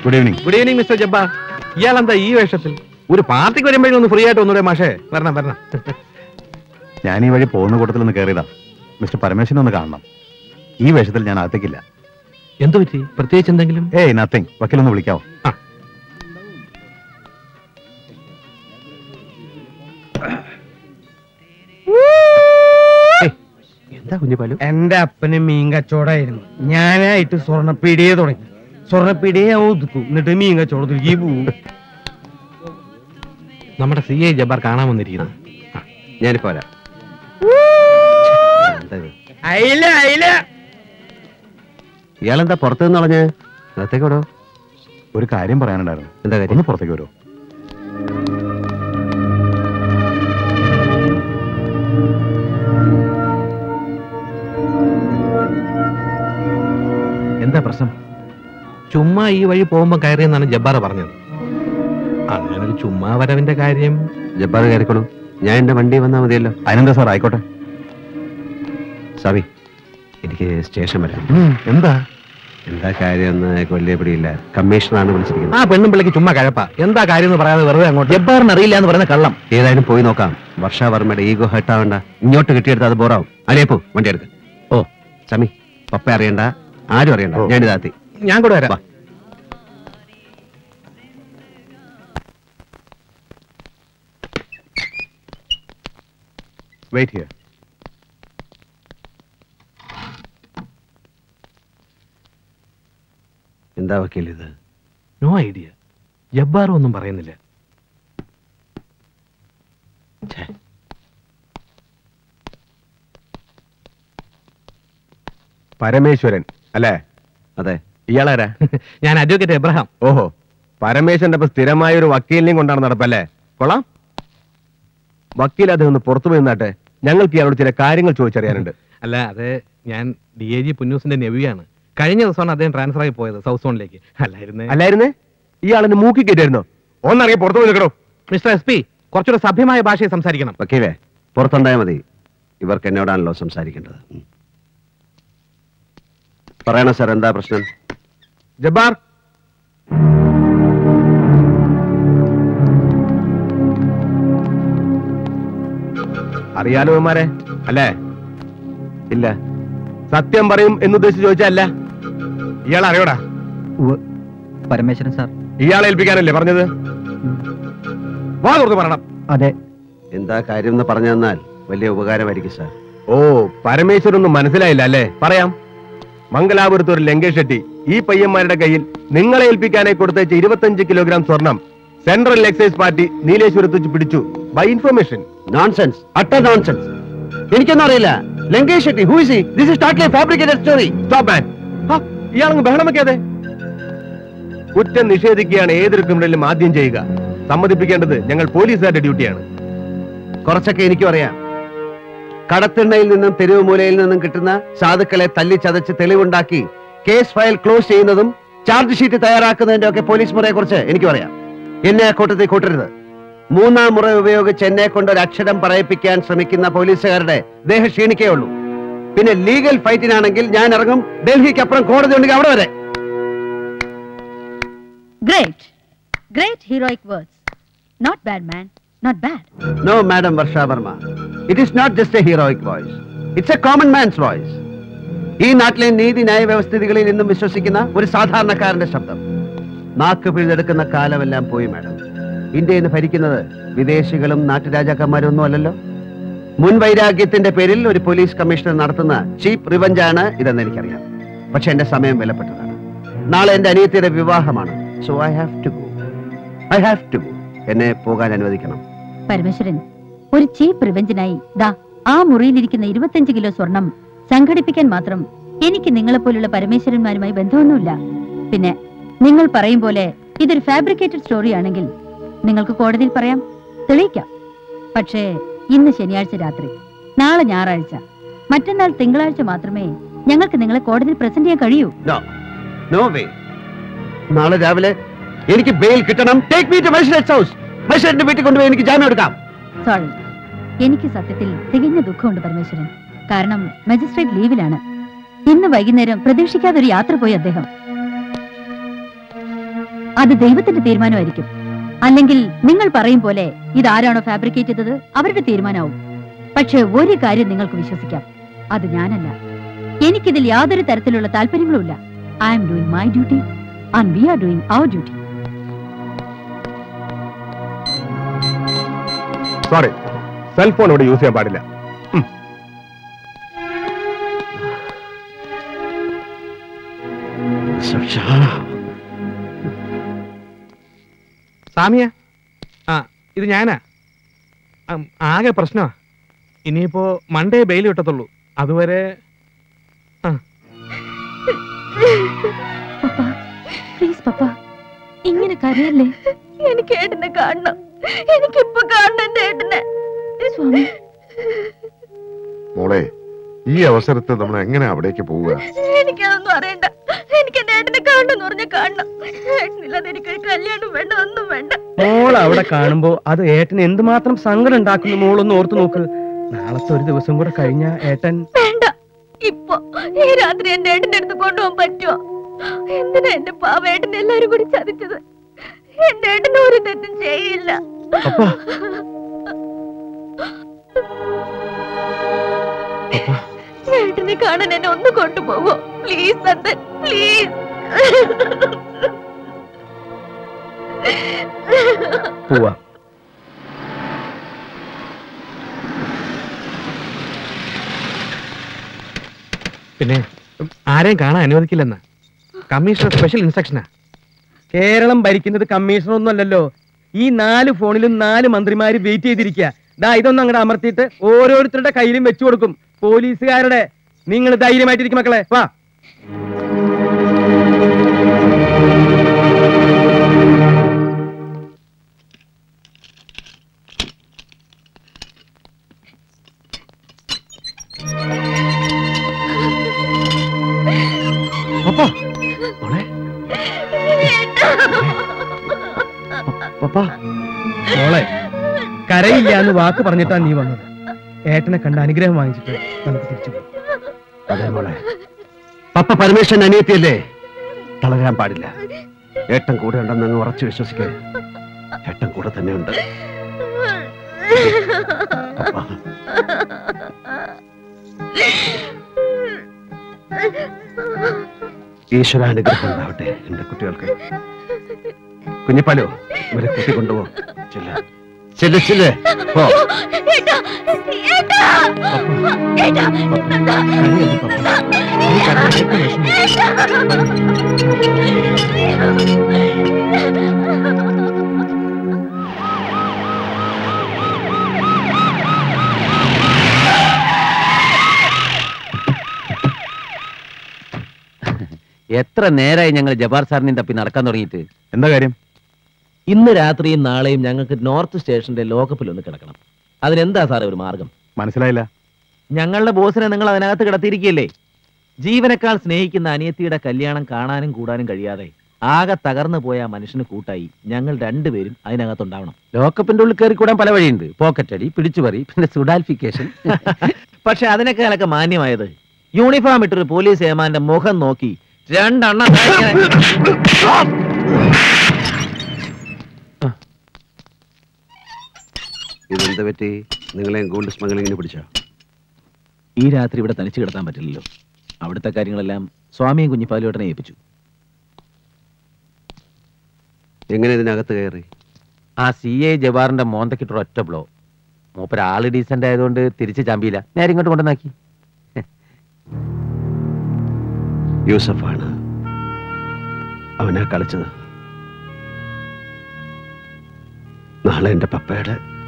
Good evening. Good evening mister Jabbar. ഇയാൾ എന്താ ഈ വേഷത്തിൽ? ഒരു പാർട്ടിക്ക് വരുമ്പോഴൊന്ന് ഫ്രീ ആയിട്ട് ഒന്നുകൂടെ മാഷേ വരണം വരണം. ഞാൻ ഈ വഴി പോകുന്ന കൂട്ടത്തിൽ ഒന്ന് കയറിയതാ. മിസ്റ്റർ പരമേശ്വരനെ ഒന്ന് കാണണം. ഈ വേഷത്തിൽ ഞാൻ അകത്തേക്കില്ല. എന്തു പറ്റി? പ്രത്യേകിച്ച് എന്തെങ്കിലും? ഏയ് നത്തിങ്. വക്കീലൊന്ന് വിളിക്കാവോ? എന്താ കുഞ്ഞിപ്പാലു? എന്റെ അപ്പന് മീൻ കച്ചവടമായിരുന്നു. ഞാനായിട്ട് സ്വർണ്ണപ്പീടിയെ തുടങ്ങി. സ്വർണ്ണപ്പീടിയെ ഞാൻ ഒതുക്കും, എന്നിട്ട് മീൻ കച്ചവടത്തിലേക്ക് പോവും. നമ്മുടെ CI ജബ്ബാർ കാണാൻ വന്നിരിക്കുന്നു. ഞാനിപ്പോ വരാം. അയില അയില. ഇയാളെന്താ പുറത്തു നിന്ന് കളഞ്ഞ്? അകത്തേക്ക് വിടോ. ഒരു കാര്യം പറയാനുണ്ടായിരുന്നു. എന്താ കാര്യം? ഒന്ന് പുറത്തേക്ക് വരുമോ? എന്താ പ്രശ്നം? ചുമ്മാ ഈ വഴി പോകുമ്പോ കയറിയെന്നാണ് ജബ്ബാർ പറഞ്ഞത്. അങ്ങനെ ഒരു ചുമ്മാ വരവിന്റെ കാര്യം. ജബ്ബാർ കയറിക്കോളൂ. ഞാൻ എന്റെ വണ്ടി വന്നാൽ മതിയല്ലോ. അതിനെന്താ സാർ, ആയിക്കോട്ടെ. സാബി, എനിക്ക് സ്റ്റേഷൻ വരാം. എന്താ കാര്യം എന്ന് വലിയ പിടിയില്ല. കമ്മീഷണറാണ് വിളിച്ചിരിക്കുന്നത്. ആ പെണ്ണും പിള്ളക്ക് ചുമ്മാ കഴപ്പാ. എന്താ കാര്യം എന്ന് പറയാതെ വെറുതെ അങ്ങോട്ട്. ജബ്ബാറിന് അറിയില്ല എന്ന് പറയുന്ന കള്ളം. ഏതായാലും പോയി നോക്കാം. വർഷാവർമ്മയുടെ ഈഗോ ഹെർട്ടാവണ്ട. ഇങ്ങോട്ട് കിട്ടിയെടുത്ത് അത് ബോറാവും. അലേപ്പോ വണ്ടി എടുക്ക. ഓ സമി, പപ്പ അറിയണ്ട, ആരും അറിയണ്ട. ഞാനിതാത്തി. ഞാൻ കൂടെ വരാം. Wait here. എന്താ വക്കീൽ ഇത്? No idea. ജബ്ബാറും ഒന്നും പറയുന്നില്ല. പരമേശ്വരൻ അല്ലേ? അതെ. ഇയാളാരാ? ഞാൻ അഡ്വക്കേറ്റ് എബ്രഹാം. ഓഹോ, പരമേശ്വരന്റെ ഇപ്പൊ സ്ഥിരമായ ഒരു വക്കീലിനെയും കൊണ്ടാണ് നടപ്പല്ലേ? കൊള്ളാം. വക്കീൽ അദ്ദേഹം ഒന്ന് പുറത്തു പോയി നിന്നാട്ടെ. ഞങ്ങൾക്ക് ഇയാളോട് ചില കാര്യങ്ങൾ ചോദിച്ചറിയാനുണ്ട്. അല്ല, അത് ഞാൻ DIG പുന്നൂസിന്റെ നെവിയാണ്. കഴിഞ്ഞ ദിവസമാണ് അദ്ദേഹം ട്രാൻസ്ഫർ ആയി പോയത് സൗത്ത് സോണിലേക്ക്. അല്ലായിരുന്നേ? ഇയാളെന്നെ മൂക്കി കയറ്റായിരുന്നോ? ഒന്നറിയാം പുറത്തു പോയി നിൽക്കണോ? മിസ്റ്റർ SP, കുറച്ചുകൂടെ സഭ്യമായ ഭാഷയിൽ സംസാരിക്കണം. വക്കീലേ, പുറത്തുണ്ടായാൽ മതി. ഇവർക്ക് എന്നോടാണല്ലോ സംസാരിക്കേണ്ടത്. പറയണ സാർ, എന്താ പ്രശ്നം? ജബ്ബാർ, അറിയാലോ ഇവന്മാരെ അല്ലേ? ഇല്ല. സത്യം പറയും എന്നുദ്ദേശിച്ച് ചോദിച്ചല്ല. ഇയാൾ അറിയോടാ? പരമേശ്വരൻ സാർ. ഇയാളെ ഏൽപ്പിക്കാനല്ലേ പറഞ്ഞത്? വാ തുറന്ന് പറയണം. അതെ. എന്താ കാര്യം എന്ന് പറഞ്ഞു തന്നാൽ വലിയ ഉപകാരമായിരിക്കും സാർ. ഓ, പരമേശ്വരൊന്നും മനസ്സിലായില്ല അല്ലേ? പറയാം. മംഗലാപുരത്ത് ഒരു ലങ്കേഷ് ഷെട്ടി ഈ പയ്യന്മാരുടെ കയ്യിൽ നിങ്ങളെ ഏൽപ്പിക്കാനായി കൊടുത്തയച്ച 25 കിലോഗ്രാം സ്വർണം സെൻട്രൽ എക്സൈസ് പാർട്ടി നീലേശ്വരത്ത് വെച്ച് പിടിച്ചു. By information. Nonsense, utter nonsense. എനിക്കൊന്നും അറിയില്ല. Lankesh Shetty, who is he? This is totally fabricated story. Stop man. ഇയാളങ്ങ് ബഹളം വെക്കാതെ. കുറ്റം നിഷേധിക്കുകയാണ് ഏതൊരു ക്രിമിനലും ആദ്യം ചെയ്യുക. സമ്മതിപ്പിക്കേണ്ടത് ഞങ്ങൾ പോലീസുകാരുടെ ഡ്യൂട്ടിയാണ്. കുറച്ചൊക്കെ എനിക്കും അറിയാം. കടത്തിണ്ണയിൽ നിന്നും തെരുവ് മൂലയിൽ നിന്നും കിട്ടുന്ന സാധുക്കളെ തല്ലിച്ചതച്ച് തെളിവുണ്ടാക്കി കേസ് ഫയൽ ക്ലോസ് ചെയ്യുന്നതും ചാർജ് ഷീറ്റ് തയ്യാറാക്കുന്നതിന്റെ ഒക്കെ പോലീസ് മുറയെ കുറിച്ച് എനിക്കും അറിയാം. എന്നെ ആ കൂട്ടത്തിൽ കൂട്ടരുത്. മൂന്നാം മുറ ഉപയോഗിച്ച് എന്നെ കൊണ്ട് ഒരു അക്ഷരം പറയിപ്പിക്കാൻ ശ്രമിക്കുന്ന പോലീസുകാരുടെ ദേഹ ക്ഷീണിക്കേ ഉള്ളൂ. പിന്നെ ലീഗൽ ഫൈറ്റിനാണെങ്കിൽ ഞാൻ ഇറങ്ങും. ഡൽഹിക്ക് അപ്പുറം കോടതി ഉണ്ടെങ്കിൽ അവിടെ വരെ. Great heroic words. Not bad, man. Not bad. No, Madam Varsha Verma. It is not just a heroic voice. It's a common man's voice. ഈ നാട്ടിലെ നീതി ന്യായ വ്യവസ്ഥിതികളിൽ നിന്നും വിശ്വസിക്കുന്ന ഒരു സാധാരണക്കാരന്റെ ശബ്ദം. നാക്ക് പിഴുതെടുക്കുന്ന കാലമെല്ലാം പോയി മാഡം. ഇന്ത്യയിൽ നിന്ന് ഭരിക്കുന്നത് വിദേശികളും നാട്ടുരാജാക്കന്മാരും ഒന്നും അല്ലല്ലോ. മുൻ വൈരാഗ്യത്തിന്റെ പേരിൽ ഒരു പോലീസ് കമ്മീഷണർ നടത്തുന്ന ചീപ്പ് റിവഞ്ചാണ് ഇതെന്ന് എനിക്കറിയാം. പക്ഷെ എന്റെ സമയം വിലപ്പെട്ടതാണ്. നാളെ എന്റെ അനിയത്തിയുടെ വിവാഹമാണ്. So I have to go. എന്നെ പോകാൻ അനുവദിക്കണം. പരമേശ്വരൻ, ഒരു ചീപ്പ് റിവെഞ്ചിനായി ദാ ആ മുറിയിലിരിക്കുന്ന 25 കിലോ സ്വർണം സംഘടിപ്പിക്കാൻ മാത്രം എനിക്ക് നിങ്ങളെപ്പോലുള്ള പരമേശ്വരന്മാരുമായി ബന്ധമൊന്നുമില്ല. പിന്നെ നിങ്ങൾ പറയും പോലെ ഇതൊരു ഫാബ്രിക്കേറ്റഡ് സ്റ്റോറി ആണെങ്കിൽ നിങ്ങൾക്ക് കോടതിയിൽ പറയാം, തെളിയിക്കാം. പക്ഷേ ഇന്ന് ശനിയാഴ്ച രാത്രി, നാളെ ഞായറാഴ്ച, മറ്റന്നാൾ തിങ്കളാഴ്ച മാത്രമേ ഞങ്ങൾക്ക് നിങ്ങളെ കോടതിയിൽ പ്രസന്റ് ചെയ്യാൻ കഴിയൂ. നാളെ രാവിലെ എനിക്ക് ബെയിൽ കിട്ടണം. Take me to magistrate's house. മജിസ്ട്രേറ്റിന്റെ വീട്ടിൽ കൊണ്ടുപോയി എനിക്ക് ജാമ്യം എടുക്കാം. സോറി, എനിക്ക് സത്യത്തിൽ തികഞ്ഞ ദുഃഖമുണ്ട് പരമേശ്വരൻ. കാരണം മജിസ്ട്രേറ്റ് ലീവിലാണ്. ഇന്ന് വൈകുന്നേരം പ്രതീക്ഷിക്കാതെ ഒരു യാത്ര പോയി അദ്ദേഹം. അത് ദൈവത്തിന്റെ തീരുമാനമായിരിക്കും. അല്ലെങ്കിൽ നിങ്ങൾ പറയും പോലെ ഇതാരാണോ ഫാബ്രിക്കേറ്റ് ചെയ്തത് അവരുടെ തീരുമാനമാവും. പക്ഷെ ഒരു കാര്യം നിങ്ങൾക്ക് വിശ്വസിക്കാം, അത് ഞാനല്ല. എനിക്കിതിൽ യാതൊരു തരത്തിലുള്ള താല്പര്യങ്ങളുമില്ല. I am doing my duty and we are doing our duty. Sorry, cellphone ഇവിടെ യൂസ് ചെയ്യാൻ പാടില്ല. സാമിയ, ഇത് ഞാനാ. ആകെ പ്രശ്നമാ. ഇനിയിപ്പോ മൺഡേ ബെയിൽ കിട്ടത്തുള്ളൂ. അതുവരെ പ്ലീസ് പപ്പ, ഇങ്ങനെ കരയല്ലേ. എനിക്ക് ഏട്ടനെ കാണണം. എനിക്കിപ്പോ കാണണം എന്റെ ഏട്ടനെ. സ്വാമി, മോളെ, ഈ അവസരത്തിൽ നമ്മൾ എങ്ങനെ അവിടേക്ക് പോവുക? എനിക്കതൊന്നും അറിയണ്ട. എനിക്ക് എന്റെ ഏട്ടനെ കാണണമെന്ന് പറഞ്ഞ കാണണം. ഏട്ടനില്ലാതെ എനിക്കൊരു കല്യാണം വേണ്ട, ഒന്നും വേണ്ട. മോൾ അവിടെ കാണുമ്പോ അത് ഏട്ടന് എന്തുമാത്രം സങ്കടം ഉണ്ടാക്കുന്നു മോളൊന്ന് ഓർത്തു നോക്ക്. നാളത്തെ ഒരു ദിവസം കൂടെ കഴിഞ്ഞ ഏട്ടൻ വേണ്ട. ഇപ്പൊ ഈ രാത്രി എന്റെ ഏട്ടന്റെ അടുത്ത് കൊണ്ടുപോകാൻ പറ്റുമോ? എന്തിനാ എന്റെ പാവേട്ടനെ എല്ലാരും കൂടി ചതിച്ചത്? എന്റെ ഏട്ടന് ഒരു തെറ്റും ചെയ്യില്ല. ഏട്ടനെ കാണാൻ എന്നെ ഒന്ന് കൊണ്ടുപോകോ പ്ലീസ് നന്ദൻ, പ്ലീസ്. പോവാ. പിന്നെ ആരെയും കാണാൻ അനുവദിക്കില്ലെന്ന് കമ്മീഷണർ സ്പെഷ്യൽ ഇൻസ്ട്രക്ഷനാ. കേരളം ഭരിക്കുന്നത് കമ്മീഷണർ ഒന്നും അല്ലല്ലോ. ഈ 4 ഫോണിലും 4 മന്ത്രിമാര് വെയിറ്റ് ചെയ്തിരിക്കുക. ദാ ഇതൊന്നും അങ്ങോട്ട് അമർത്തിയിട്ട് ഓരോരുത്തരുടെ കയ്യിലും വെച്ചു കൊടുക്കും. പോലീസുകാരുടെ. നിങ്ങൾ ധൈര്യമായിട്ടിരിക്കും മക്കളെ. വാ. മോളെ, കരയില്ല എന്ന് വാക്ക് പറഞ്ഞിട്ടാ നീ വന്നത്. ഏട്ടനെ കണ്ട അനുഗ്രഹം വാങ്ങിച്ചിട്ട് നമുക്ക് തിരിച്ചു പോകും. അതെ മോളെ, പപ്പ പരമേശ്വരൻ അനിയത്തിയല്ലേ, തളരാൻ പാടില്ല. ഏട്ടൻ കൂടെ ഉണ്ടെന്ന് അങ്ങ് ഉറച്ചു വിശ്വസിക്കേ. ഏട്ടൻ കൂടെ തന്നെയുണ്ട്. ഈശ്വരാനുഗ്രഹം ഉണ്ടാവട്ടെ എന്റെ കുട്ടികൾക്ക്. കുഞ്ഞിപ്പാലോ, ഇവരെ കൂട്ടി കൊണ്ടുപോ. ചെല്ല് ചെല്ല്. എത്ര നേരമായി ഞങ്ങൾ ജബ്ബാർ സാറിനെയും തപ്പി നടക്കാൻ തുടങ്ങിയിട്ട്? എന്താ കാര്യം? ഇന്ന് രാത്രിയും നാളെയും ഞങ്ങൾക്ക് നോർത്ത് സ്റ്റേഷന്റെ ലോക്കപ്പിൽ ഒന്ന് കിടക്കണം. അതിനെന്താ സാറേ ഒരു മാർഗം? മനസ്സിലായില്ല. ഞങ്ങളുടെ ബോസിനെ നിങ്ങൾ അതിനകത്ത് കിടത്തിയിരിക്കുകയല്ലേ. ജീവനേക്കാൾ സ്നേഹിക്കുന്ന അനിയത്തിയുടെ കല്യാണം കാണാനും കൂടാനും കഴിയാതെ ആകെ തകർന്നു പോയ മനുഷ്യന് കൂട്ടായി ഞങ്ങൾ രണ്ടുപേരും അതിനകത്തുണ്ടാവണം. ലോക്കപ്പിന്റെ ഉള്ളിൽ കയറി കൂടാൻ പല വഴിയുണ്ട്. പോക്കറ്റടി, പിടിച്ചുപറി, പിന്നെ സുഡാൽഫിക്കേഷൻ. പക്ഷെ അതിനേക്കാളൊക്കെ മാന്യമായത് യൂണിഫോം ഇട്ടൊരു പോലീസ് ഏമാന്റെ മുഖം നോക്കി 2 എണ്ണം. ഇതെന്ത് പറ്റി? നിങ്ങളെ ഗോൾഡ് സ്മഗ്ലിങ്ങിന് പിടിച്ചോ? ഈ രാത്രി ഇവിടെ തനിച്ച് കിടത്താൻ പറ്റില്ലല്ലോ. അവിടുത്തെ കാര്യങ്ങളെല്ലാം സ്വാമിയും കുഞ്ഞിപ്പാലുവേട്ടനെ ഏൽപ്പിച്ചു. എങ്ങനെ ഇതിനകത്ത് കയറി? ആ CA ജവാറിന്റെ മോന്തക്കിട്ടൊരു ഒറ്റ ബ്ലോ. മൂപ്പര് ആള് ഡീസന്റ് ആയതുകൊണ്ട് തിരിച്ച് ചാമ്പിയില്ല. നേരെ ഇങ്ങോട്ട് കൊണ്ടുവന്നാക്കി. യൂസഫാണ് അവനെ കളിച്ചത്. നാളെ എന്റെ പപ്പയുടെ